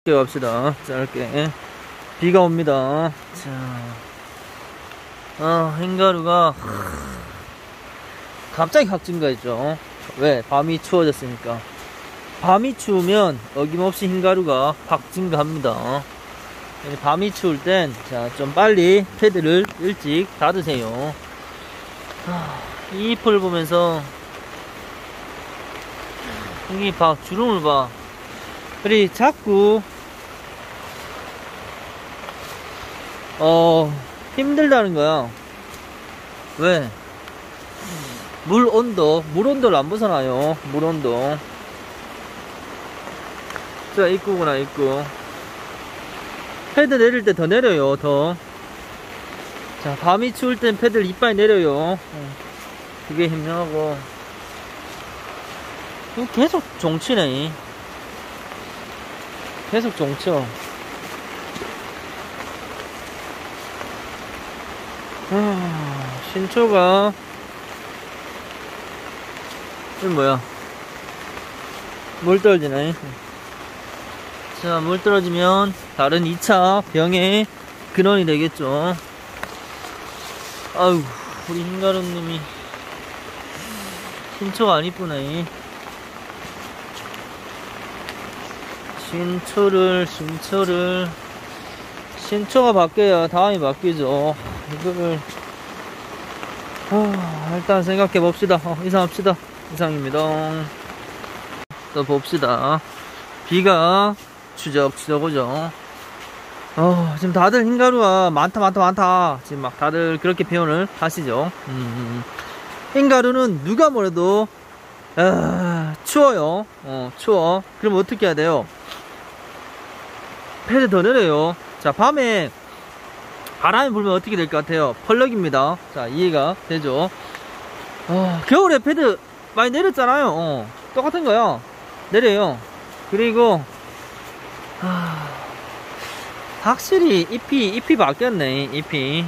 짧게 갑시다. 짧게. 비가 옵니다. 자, 흰가루가 갑자기 확 증가했죠. 왜? 밤이 추워졌으니까. 밤이 추우면 어김없이 흰가루가 확 증가합니다. 밤이 추울 땐, 자, 좀 빨리 패드를 일찍 닫으세요. 이 잎을 보면서, 여기 봐, 주름을 봐. 그리 자꾸, 힘들다는 거야. 왜? 물 온도를 안 벗어나요. 물 온도. 자, 입구구나, 입구. 패드 내릴 때 더 내려요, 더. 자, 밤이 추울 땐 패드를 이빨 내려요. 그게 현명하고. 계속 종치네. 계속 종쳐. 신초가, 이건 뭐야? 물 떨어지네. 자, 물 떨어지면 다른 2차 병의 근원이 되겠죠. 아유, 우리 흰가루님이 신초가 안 이쁘네. 신초가 바뀌어야 다음이 바뀌죠. 이거를 일단 생각해 봅시다. 이상합시다. 이상입니다. 또 봅시다. 비가 추적추적 오죠. 지금 다들 흰가루가 많다 지금 막 다들 그렇게 표현을 하시죠. 흰가루는 누가 뭐래도 추워요. 추워. 그럼 어떻게 해야 돼요? 패드 더 내려요. 자, 밤에 바람이 불면 어떻게 될 것 같아요? 펄럭입니다. 자, 이해가 되죠? 겨울에 패드 많이 내렸잖아요. 똑같은 거야. 내려요. 그리고 확실히 잎이 바뀌었네. 잎이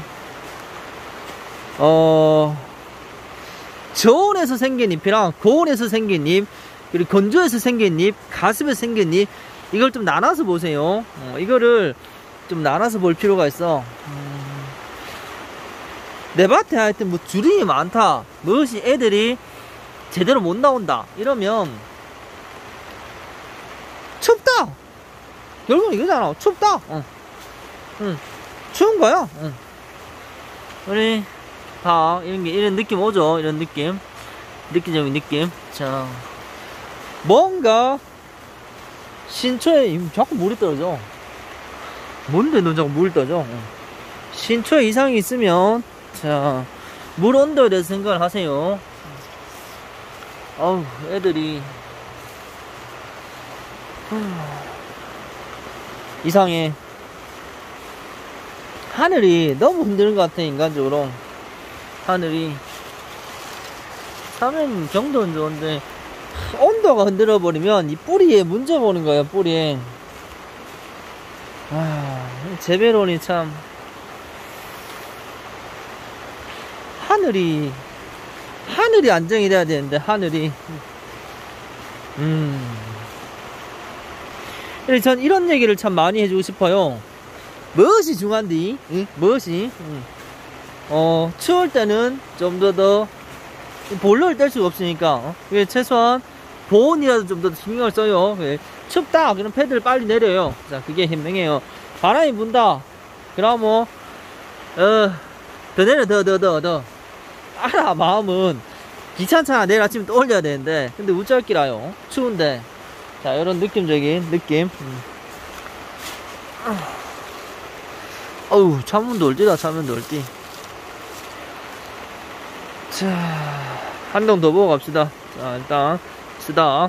저온에서 생긴 잎이랑 고온에서 생긴 잎, 그리고 건조해서 생긴 잎, 가습에서 생긴 잎, 이걸 좀 나눠서 보세요. 이거를 좀 나눠서 볼 필요가 있어. 내 밭에 하여튼 뭐 주름이 많다, 무엇이 애들이 제대로 못 나온다 이러면 춥다. 결국은 이거잖아. 춥다. 추운 거야. 우리 다 이런 느낌 오죠. 이런 느낌, 느끼적인 느낌. 자, 뭔가 신초에 자꾸 물이 떨어져. 뭔데 너 자꾸 물이 떨어져? 신초에 이상이 있으면, 자, 물 온도에 대해서 생각을 하세요. 애들이 이상해. 하늘이 너무 흔드는 것 같아. 인간적으로 하늘이 사면 정도는 좋은데 온도가 흔들어 버리면 이 뿌리에 문제 보는 거야. 뿌리에. 재배론이 참, 하늘이 안정이 돼야 되는데 하늘이 전 이런 얘기를 참 많이 해주고 싶어요. 무엇이 중요한디? 무엇이? 추울 때는 좀 더 볼러를 뗄 수가 없으니까 최소한 보온이라도 좀 더 신경을 써요. 춥다 그럼 패드를 빨리 내려요. 자, 그게 현명해요. 바람이 분다 그럼 더 내려. 더 알아. 마음은 귀찮잖아. 내일 아침에 또 올려야 되는데, 근데 우짤기라요. 추운데. 자, 이런 느낌적인 느낌. 차면 놀지다. 차면 놀지. 자, 한 동 더 보고 갑시다. 자, 일단 쓰다.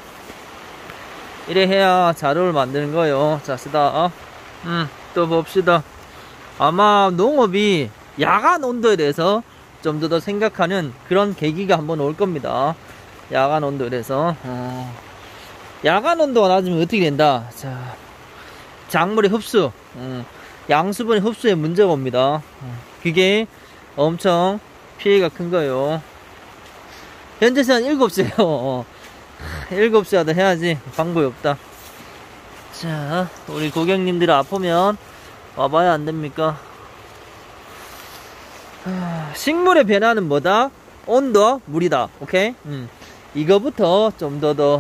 이래 해야 자료를 만드는 거예요. 자, 쓰다. 또 봅시다. 아마 농업이 야간 온도에 대해서 좀 더 생각하는 그런 계기가 한번 올 겁니다. 야간 온도에 대해서. 야간 온도가 낮으면 어떻게 된다? 자, 작물의 흡수, 양수분의 흡수에 문제가 옵니다. 그게 엄청 피해가 큰 거예요. 현재 시간 7시에요. 7시 하다 해야지. 방법이 없다. 자, 우리 고객님들 아프면 와봐야 안 됩니까? 식물의 변화는 뭐다? 온도, 물이다. 오케이? 이거부터 좀 더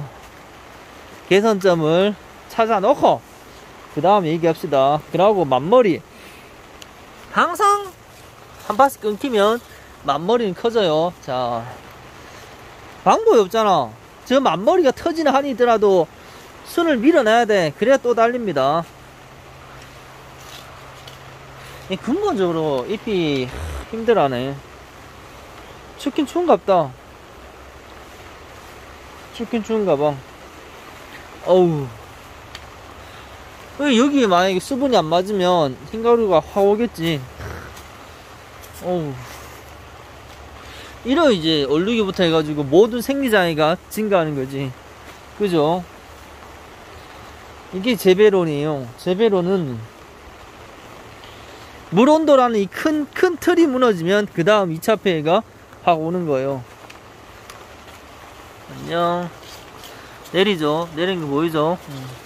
개선점을 찾아 놓고 그 다음에 얘기합시다. 그러고 만머리, 항상 한 바퀴 끊기면 만머리는 커져요. 자, 방법이 없잖아. 저 만머리가 터지는 한이 있더라도 순을 밀어내야 돼. 그래야 또 달립니다. 근본적으로 잎이 힘들어하네. 춥긴 추운갑다. 춥긴 추운가봐. 어우, 여기 만약에 수분이 안 맞으면 흰가루가 확 오겠지. 어우, 이러 이제 얼룩이부터 해가지고 모든 생리장애가 증가하는 거지. 그죠? 이게 재배론이에요. 재배론은 물 온도라는 이 큰 틀이 무너지면 그 다음 2차 폐해가 확 오는 거예요. 안녕. 내리죠. 내리는 거 보이죠?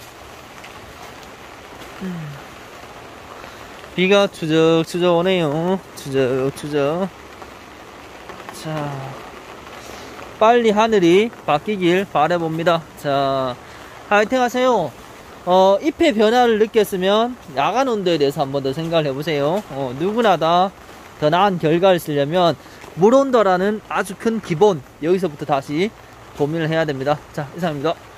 비가 추적추적 오네요. 추적추적. 자, 빨리 하늘이 바뀌길 바라봅니다. 자, 화이팅 하세요. 잎의 변화를 느꼈으면 야간 온도에 대해서 한번 더 생각을 해보세요. 누구나 다 더 나은 결과를 쓰려면 물 온도라는 아주 큰 기본, 여기서부터 다시 고민을 해야 됩니다. 자, 이상입니다.